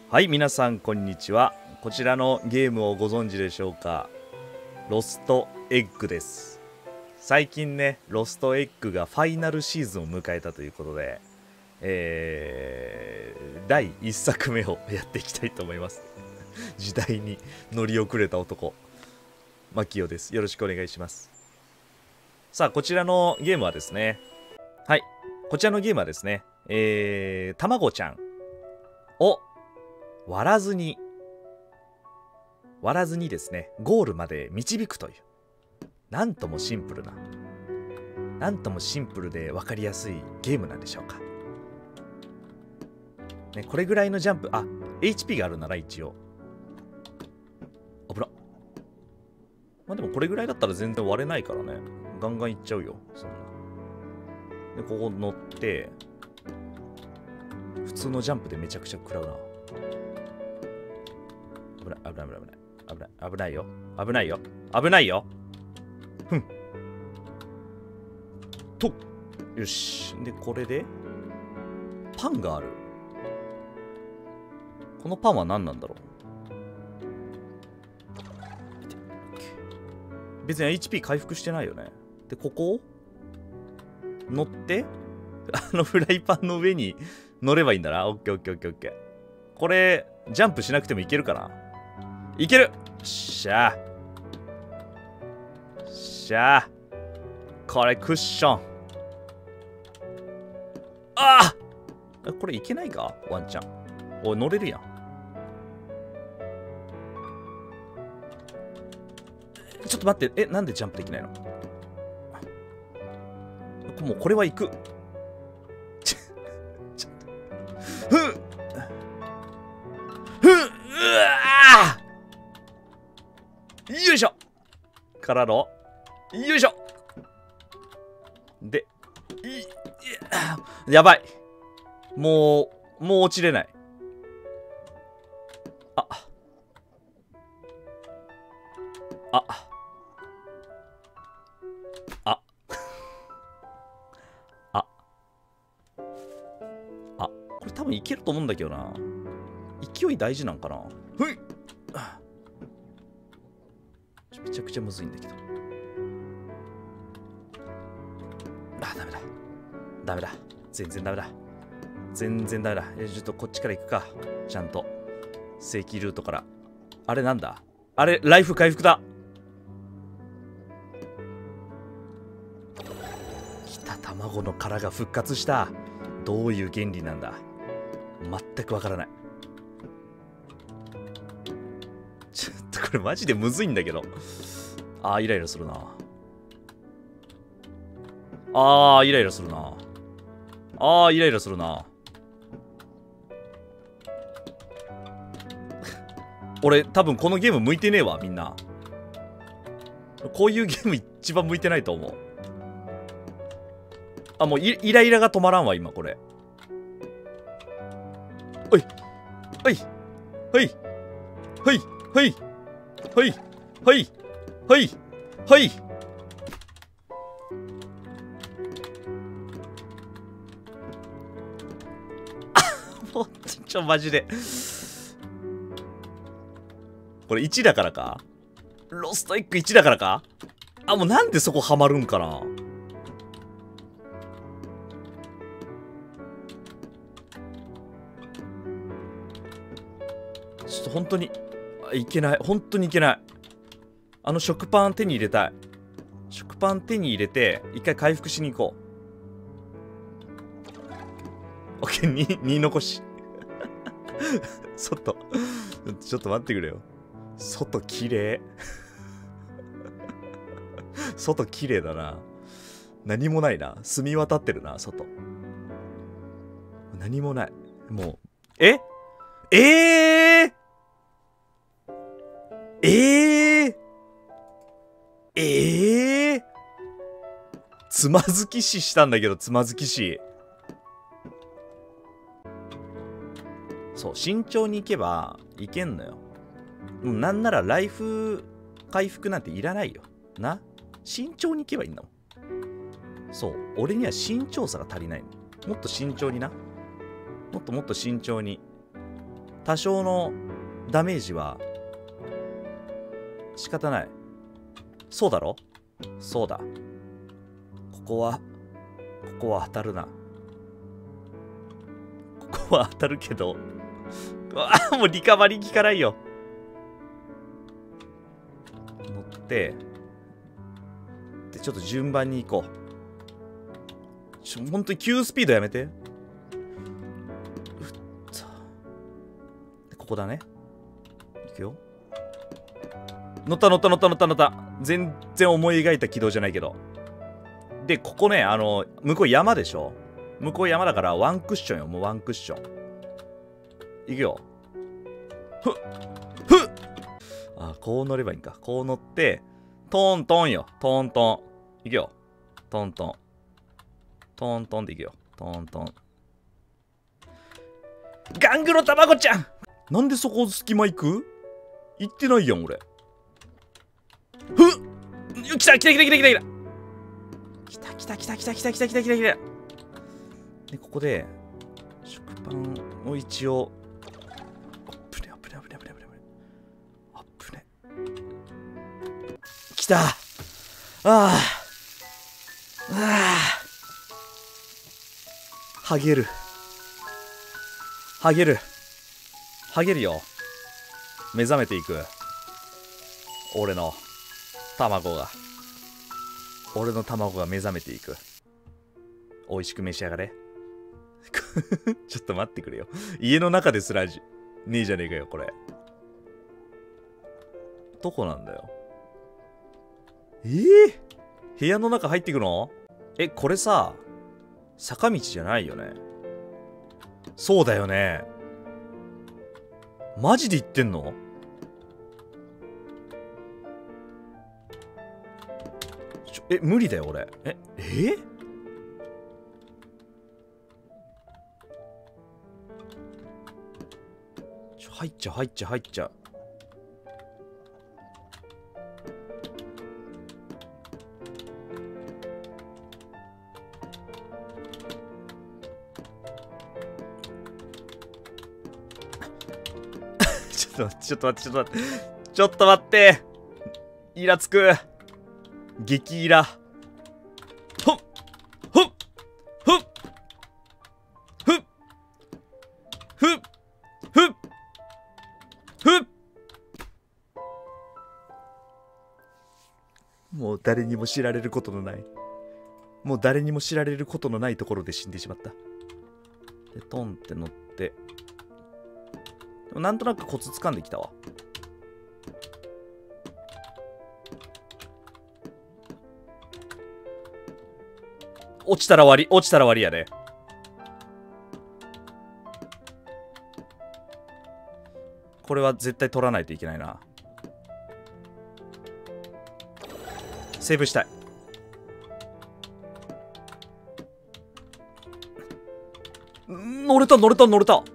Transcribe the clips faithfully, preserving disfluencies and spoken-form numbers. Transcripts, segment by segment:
はい、皆さんこんにちは。こちらのゲームをご存知でしょうか。ロストエッグです。最近ね、ロストエッグがファイナルシーズンを迎えたということで、えー、だいいっさくめをやっていきたいと思います。時代に乗り遅れた男、マキオです。よろしくお願いします。さあ、こちらのゲームはですね、はい、こちらのゲームはですね、えー、たまごちゃんを割らずに、割らずにですね、ゴールまで導くという、なんともシンプルな、なんともシンプルで分かりやすいゲームなんでしょうか。ね、これぐらいのジャンプ、あ、エイチピー があるなら一応。危な。まあでもこれぐらいだったら全然割れないからね。ガンガンいっちゃうよ。そんな。で、ここ乗って、普通のジャンプでめちゃくちゃ食らうな。危ない危ない危ない危ない危ない危ないよ危ないよ危ないよ。ふんと、よし。でこれでパンがある。このパンは何なんだろう。別に エイチピー 回復してないよね。でここを乗ってあのフライパンの上に乗ればいいんだな。オッケーオッケーオッケーオッケー。これジャンプしなくてもいけるかな。いける。よっしゃー。よっしゃー。これクッション。ああ、これいけないかワンちゃん。おい、乗れるやん。ちょっと待って。え、なんでジャンプできないの。もうこれは行く。ちょちょっと。ふんふんうわーよいしょからのよいしょでいやばい。もうもう落ちれない。あああああ、これ多分いけると思うんだけどな。勢い大事なんかな。ふいめちゃくちゃむずいんだけど。あ、ダメだダメだ全然ダメだ全然ダメだ。え、ちょっとこっちから行くか。ちゃんと正規ルートから。あれなんだあれ、ライフ回復だ。きた。卵の殻が復活した。どういう原理なんだ。全くわからない。ちょっとこれマジでむずいんだけど。あーイライラするな。あーイライラするな。あーイライラするな。俺多分このゲーム向いてねえわ。みんなこういうゲーム一番向いてないと思う。あ、もう イ, イライラが止まらんわ今これ。おいおいはいはいはいはいはいはいはいもうちょマジでこれいちだからか。ロストエッグいちだからか。あ、もうなんでそこハマるんかな。ちょっと本当にいけない。本当にいけない。あの食パン手に入れたい。食パン手に入れて一回回復しに行こう。オッケー、に、に残し外ちょっと待ってくれよ。外きれい外きれいだな。何もないな。澄み渡ってるな外。何もない。もうええー、えー、えー、つまずき死したんだけど。つまずき死。そう、慎重に行けばいけんのよ。なんならライフ回復なんていらないよな。慎重に行けばいいんだもん。そう、俺には慎重さが足りないの。もっと慎重にな。もっともっと慎重に。 多少のダメージは仕方ない。そうだろ？そうだ。ここはここは当たるな。ここは当たるけど、あ、もうリカバリー効かないよ。乗ってでちょっと順番に行こう。ちょ本当に急スピードやめて。ここだね。いくよ。乗った乗った乗った乗った乗った。全然思い描いた軌道じゃないけど。でここね、あの向こう山でしょ。向こう山だからワンクッションよ。もうワンクッションいくよ。ふっふっ。あ、こう乗ればいいんか。こう乗ってトントンよ。トントンいくよ。トントントントンでいくよ。トントン。ガングロ卵ちゃん、なんでそこ隙間行く？行ってないやん俺。ふっ、来た来た来た来た来た来た来た来た来た来た来た来た来た来た来た。でここで食パンを一応アップねアップねアップねアップねアップね来た。ああああ、はげるはげるはげるよ。目覚めていく。俺の卵が俺の卵が目覚めていく。美味しく召し上がれ。ちょっと待ってくれよ。家の中ですらじねえじゃねえかよこれ。どこなんだよ。えー、部屋の中入っていくの？え、これさ坂道じゃないよね。そうだよね。マジで言ってんの？ちょえ、無理だよ俺。え、えちょ入っちゃう入っちゃう入っちゃう。ちょっと待ってちょっと待ってちょっと待ってちょっと待って、イラつく。激イラ。ほっほっほっふっふっふっふっ。もう誰にも知られることのないもう誰にも知られることのないところで死んでしまった。でトンって乗って、でもなんとなくコツ掴んできたわ。落ちたら終わり落ちたら終わりやで。これは絶対取らないといけないな。セーブしたい。乗れた乗れた乗れた。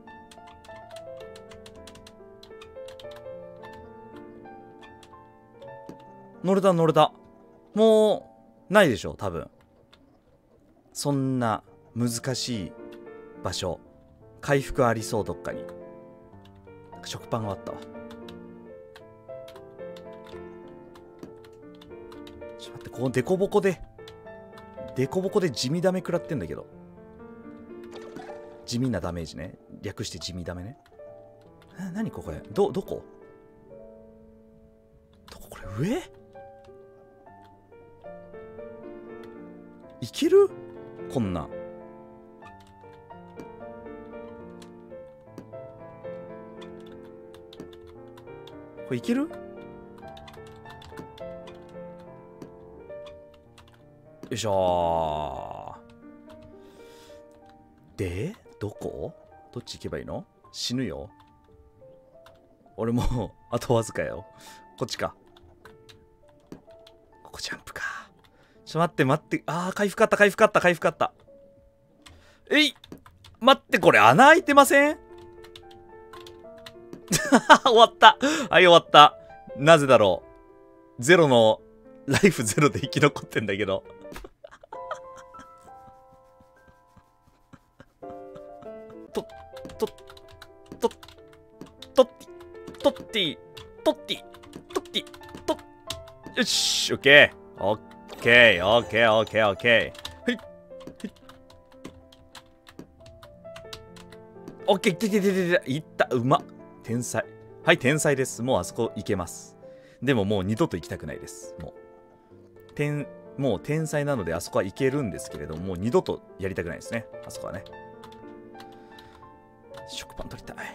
乗れた乗れた。もうないでしょ多分。そんな難しい場所回復ありそう。どっかに食パンがあったわ。ちょっと待って、このデコボコでデコボコで地味ダメ食らってんだけど。地味なダメージね。略して地味ダメね。な、なにこれ。ど、どこどここれ上いけるこんな。これいける？よいしょー。でどこ？どっち行けばいいの？死ぬよ俺もうあとわずかよ。こっちか。ここジャンプか。ちょっと待って待って。あー回復あった回復あった回復あった。えい待って、これ穴開いてません？終わった。はい終わった。なぜだろう。ゼロのライフゼロで生き残ってんだけど。とととトッティトッティトッティトッティトッよし、オッケーオッケーオッケーオッケーオッケー。はい。オッケー、いっていっていっていった。うまっ。天才。はい、天才です。もうあそこ行けます。でももう二度と行きたくないです。もう。天、もう天才なのであそこは行けるんですけれども、もう二度とやりたくないですね。あそこはね。食パン取りたい。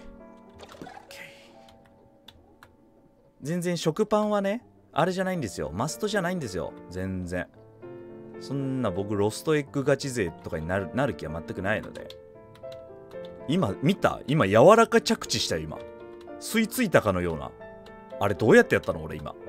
全然食パンはね、あれじゃないんですよ。マストじゃないんですよ。全然。そんな僕、ロストエッグガチ勢とかになる、なる気は全くないので。今、見た？今、柔らか着地したよ、今。吸い付いたかのような。あれ、どうやってやったの俺、今。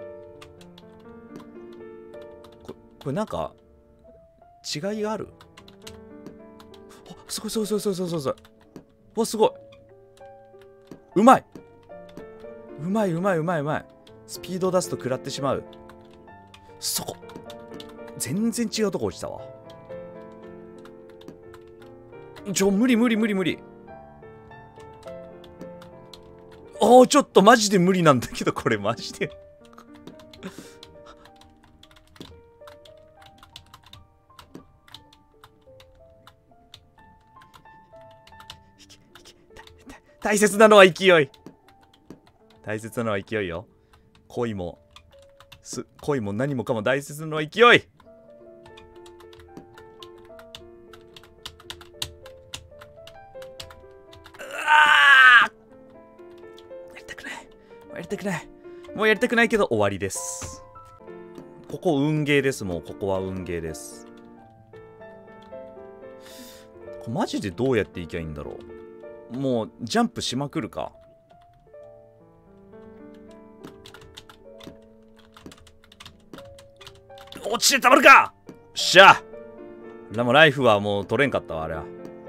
ここれ、なんか、違いがある？あ、すごい、すごい、すごい、すごい、すごい、すごい。わ、すごい。うまいうまいうまいうまいうまい。スピードを出すと食らってしまう。そこ。全然違うとこ落ちたわ。ちょ、無理無理無理無理。おー、ちょっとマジで無理なんだけど、これマジで。大切なのは勢い。大切なのは勢いよ。恋も、す、恋も何もかも大切なのは勢い。うわー！やりたくない。やりたくない。もうやりたくないけど終わりです。ここ運ゲーです。もうここは運ゲーです。これマジでどうやっていきゃいいんだろう。もうジャンプしまくるか。落ちてたまるか。よっしゃ。でもライフはもう取れんかったわ、あれは。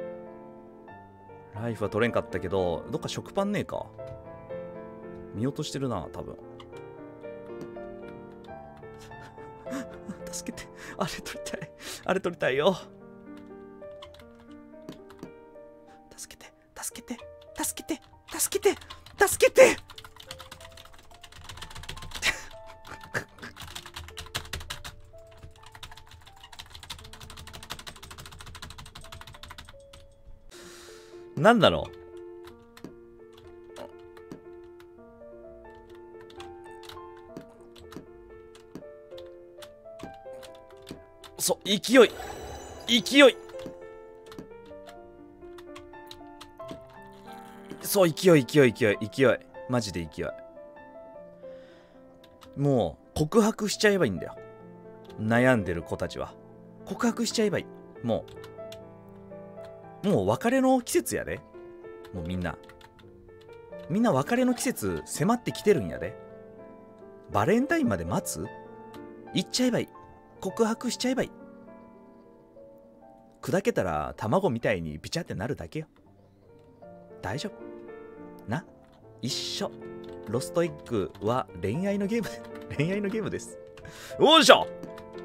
ライフは取れんかったけど、どっか食パンねえか。見落としてるな、多分。助けて。あれ取りたい。あれ取りたいよ。助けて。助けて。助けて。助けて。助けて。なんなの？そう、勢い勢いそう、勢い勢い勢い勢いマジで勢い。もう告白しちゃえばいいんだよ。悩んでる子たちは告白しちゃえばいい。もうもう別れの季節やで。もうみんなみんな別れの季節迫ってきてるんやで。バレンタインまで待つ？言っちゃえばいい。告白しちゃえばいい。砕けたら卵みたいにビチャってなるだけよ。大丈夫な。一緒。ロストエッグは恋愛のゲーム恋愛のゲームです。おいしょ。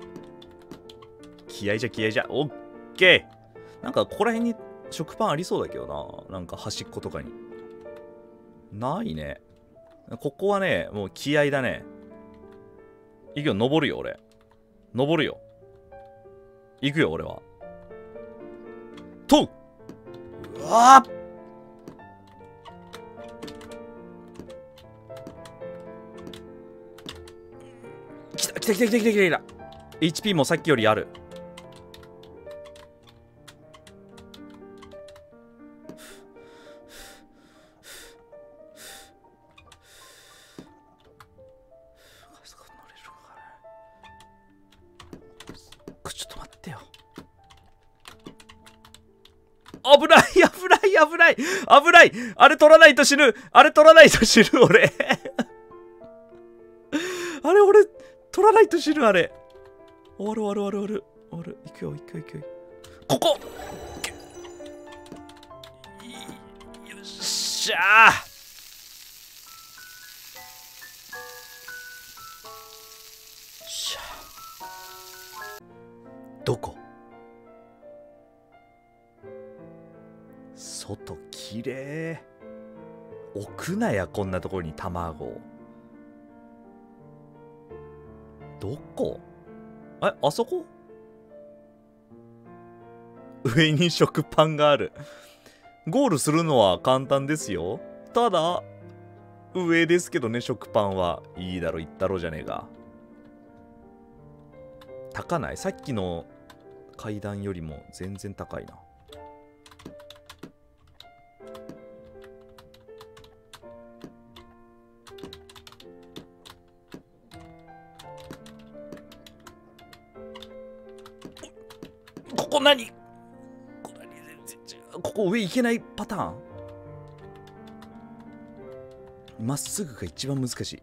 気合じゃ気合じゃ。オッケー。なんかここら辺に食パンありそうだけどな。なんか端っことかにないね。ここはね、もう気合だね。行くよ、登るよ俺。登るよ。行くよ俺は。とう。うわー。来た来た来た来た来た来た。エイチピー もさっきよりある。ちょっと待ってよ。危ない危ない危ない危ない。あれ取らないと死ぬ。あれ取らないと死ぬ俺あれ俺取らないと死ぬ。あれ終わる終わる終わる終わる終わる。行くよ行くよ行くよ。ここよっしゃー。どこ？外きれい。 置くなや、こんなところに卵。どこ？え、あそこ？上に食パンがある。ゴールするのは簡単ですよ。ただ、上ですけどね、食パンは。いいだろ、言ったろじゃねえか。高ない？さっきの階段よりも全然高いな。ここ何？ここ何？全然違う。ここ上行けないパターン？まっすぐが一番難しい。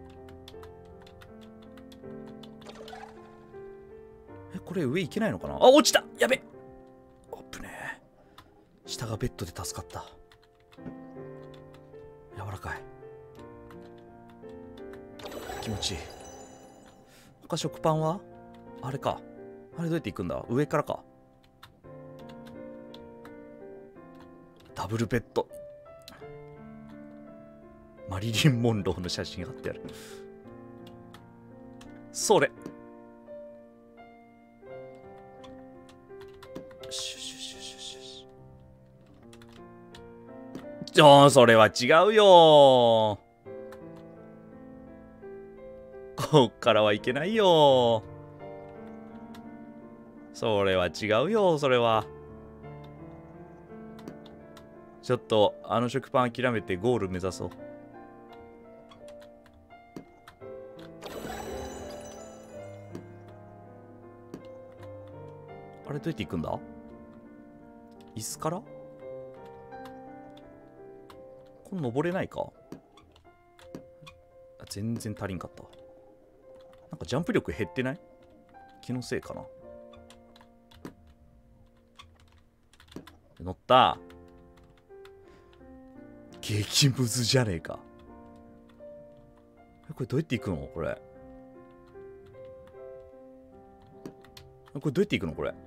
え、これ上行けないのかな？あ、落ちた！やべ！あぶねえ。下がベッドで助かった。柔らかい。気持ちいい。他食パンはあれか。あれどうやって行くんだ？上からか。ダブルベッド。マリリン・モンローの写真貼ってある。それ。シュシュシュシュシュシュ。ちょ、それは違うよ。こっからはいけないよ。それは違うよ、それは。ちょっと、あの食パン諦めてゴール目指そう。あれどうやって行くんだ？椅子から？これ登れないか？全然足りんかった。なんかジャンプ力減ってない？気のせいかな。乗った。激ムズじゃねえか。これどうやって行くの？これ。これどうやって行くの？これ。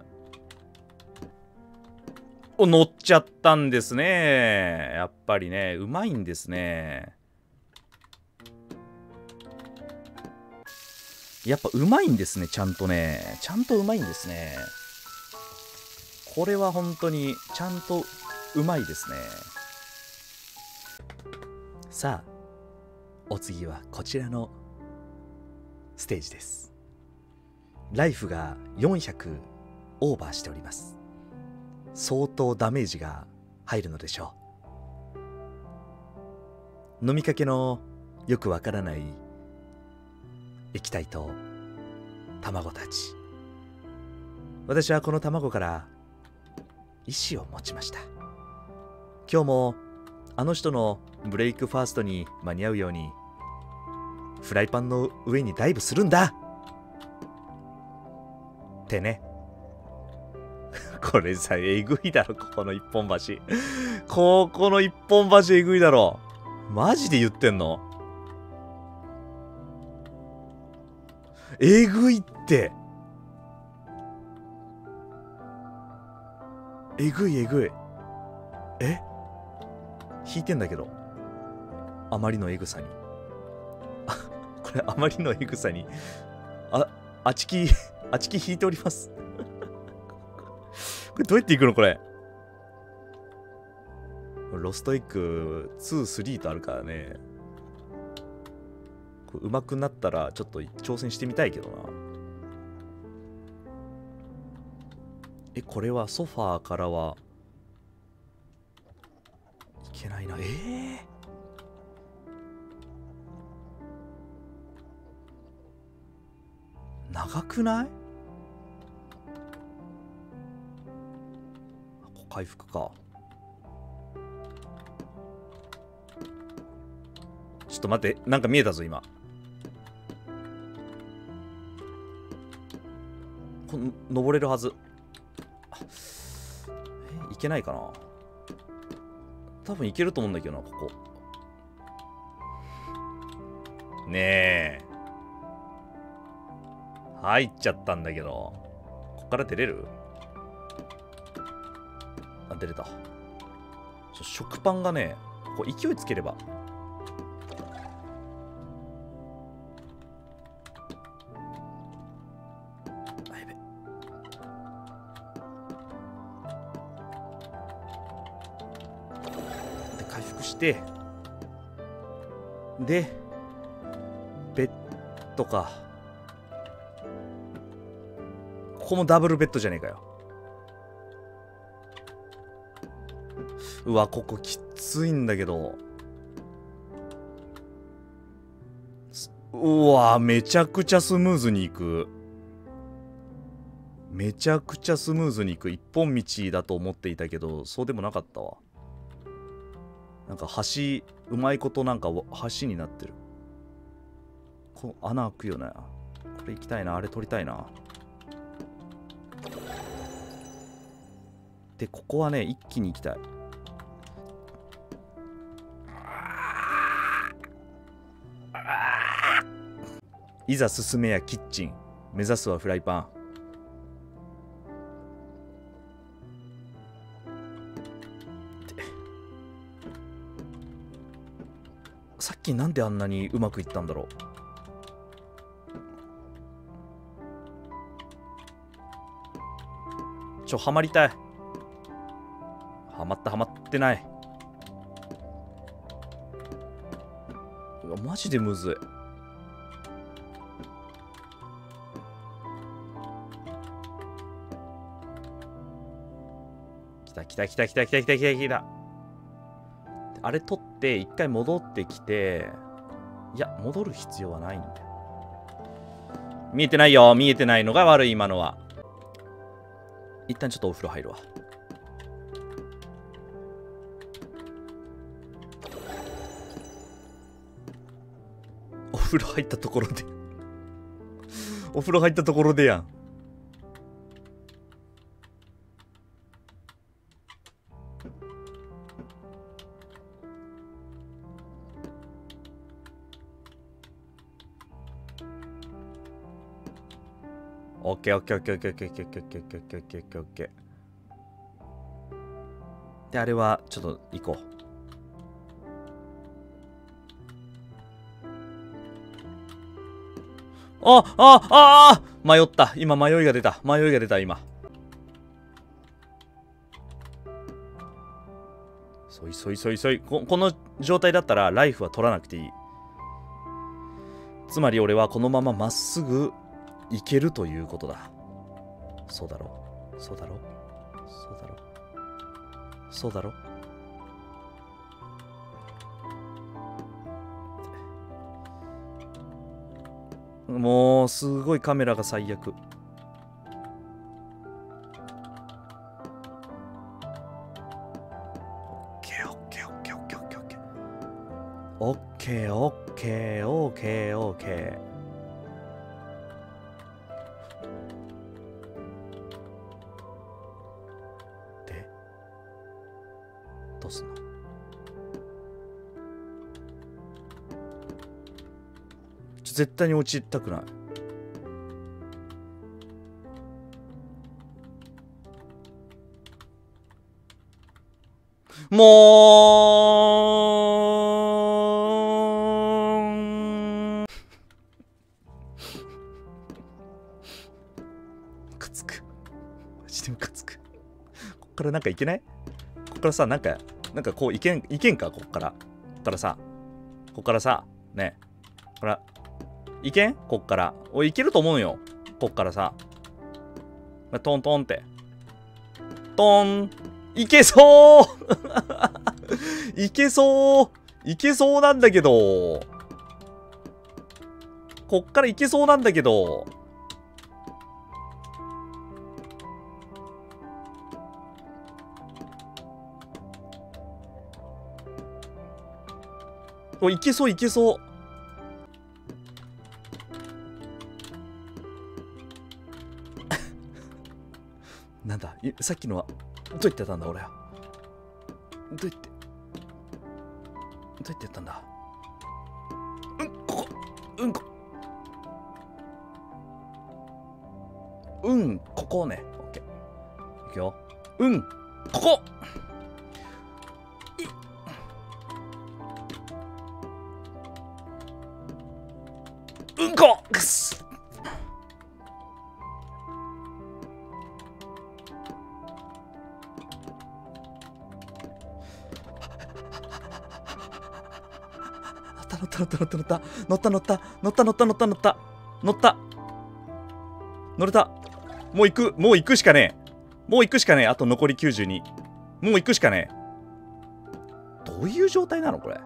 お、乗っちゃったんですね。やっぱりね、うまいんですね。やっぱうまいんですね、ちゃんとね。ちゃんとうまいんですね。これは本当にちゃんとうまいですね。さあ、お次はこちらのステージです。ライフがよんひゃくオーバーしております。相当ダメージが入るのでしょう。飲みかけのよくわからない液体と卵たち。私はこの卵から意志を持ちました。今日もあの人のブレイクファーストに間に合うようにフライパンの上にダイブするんだってね。これさ、えぐいだろ、ここの一本橋。ここの一本橋えぐいだろ。マジで言ってんの？えぐいって。えぐいえぐい。え？引いてんだけど。あまりのえぐさに。あ、これあまりのえぐさに。あ、あちき、あちき引いております。これどうやっていくのこれ。ロストエッグに、さんとあるからね。これ上手くなったらちょっと挑戦してみたいけどな。え、これはソファーからはいけないな。えー、長くない？回復か。ちょっと待って、なんか見えたぞ今。この登れるはず。え、いけないかな。多分いけると思うんだけどな、ここ。ねえ。入っちゃったんだけど。こっから出れる？あ、出れた。ちょ食パンがね、 こう勢いつければ。あ、やべ。で回復してでベッドか。ここもダブルベッドじゃねえかよ。うわ、ここきついんだけど。うわ、めちゃくちゃスムーズにいく。めちゃくちゃスムーズにいく。一本道だと思っていたけど、そうでもなかったわ。なんか橋、うまいことなんか橋になってる。この穴開くよね。これ行きたいな。あれ取りたいな。で、ここはね、一気に行きたい。いざ進めやキッチン。目指すはフライパン。さっきなんであんなにうまくいったんだろう。ちょ、ハマりたい。ハマった、ハマってない。うわ、マジでむずい。来た来た来た来た来た来た来た来た。あれ取って一回戻ってきて、いや戻る必要はないんだよ。見えてないよ。見えてないのが悪い今のは。一旦ちょっとお風呂入るわ。お風呂入ったところでお風呂入ったところでやん。オッケーオッケーオッケーオッケーオッケーオッケーオッケーオッケーオッケーオッケーオッケーオッケーオッケー。で、あれはちょっと行こう。ああああ迷った。今迷いが出た。迷いが出た今。そいそいそいそい。こ、この状態だったらライフは取らなくていい。つまり俺はこのまままっすぐいけるということだ。そうだろう。そうだろう。そうだろう。そうだろう。もうすごいカメラが最悪。オッケーオッケーオッケーオッケーオッケーオッケーオッケーオッケーオッケーオッケー。でどうすんの。絶対に落ちたくない。もうかつく。マジでムカつく。こっからなんかいけない？こっからさ、なんか、なんかこういけん、いけんかこっから。こっからさ、こっからさ、ね。ほら、いけんこっから。おい、いけると思うよ。こっからさ。トントンって。トン。いけそういけそういけそうなんだけど。こっからいけそうなんだけど。お、いけそういけそう。なんださっきのはどうやってやったんだ俺は。どうやってどうやってやったんだ。うんここうんこうんここね。オッケーいくよ。うんここうんこくす。乗った乗った乗った乗った乗った乗った乗った乗った乗った乗った乗った乗れた。もう行く、もう行くしかねえ。もう行くしかねえ。あと残りきゅうじゅうに。もう行くしかねえ。どういう状態なのこれ。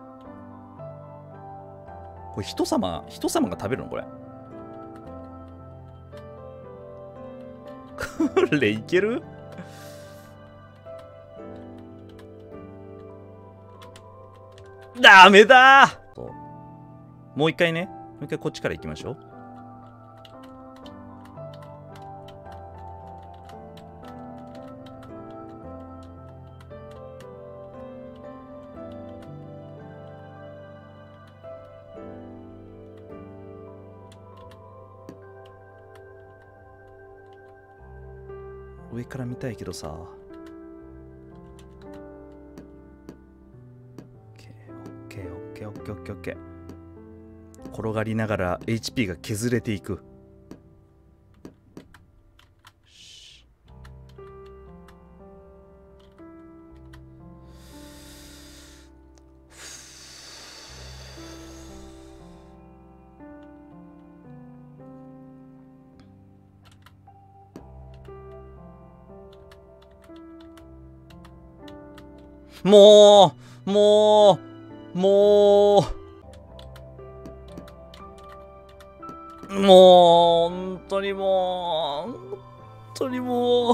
これ人様人様が食べるのこれ。これいける？ダメだー。もう一回ね、もう一回こっちから行きましょう。上から見たいけどさ。オッケーオッケーオッケーオッケーオッケーオッケー。転がりながら エイチピー が削れていく。もうもうもうもう本当にもう本当にもう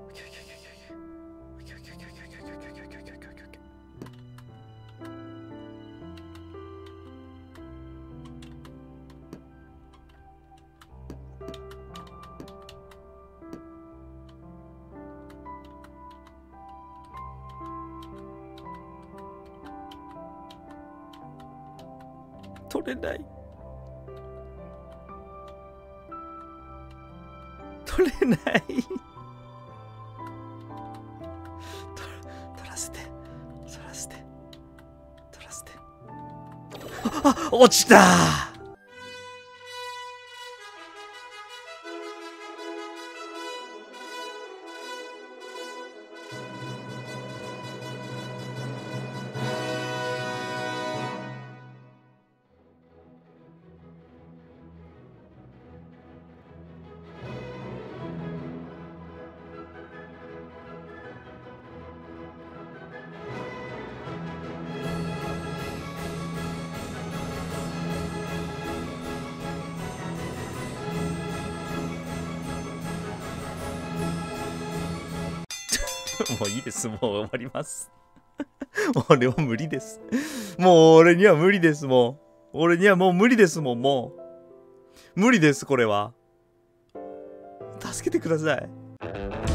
取れない。取れない。取らせて。取らせて。取らせて。あ、落ちた。もういいです。もう終わります。もう俺は無理です。もう俺には無理です。もう。俺にはもう無理ですもん。もう。無理です、これは。助けてください。